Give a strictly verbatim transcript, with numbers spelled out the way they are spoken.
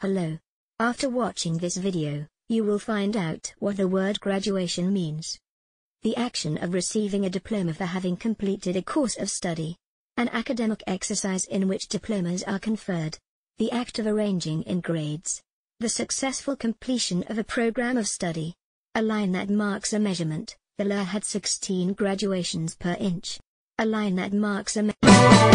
below. After watching this video, you will find out what the word graduation means. The action of receiving a diploma for having completed a course of study. An academic exercise in which diplomas are conferred. The act of arranging in grades. The successful completion of a program of study. A line that marks a measurement. The L had sixteen graduations per inch. A line that marks a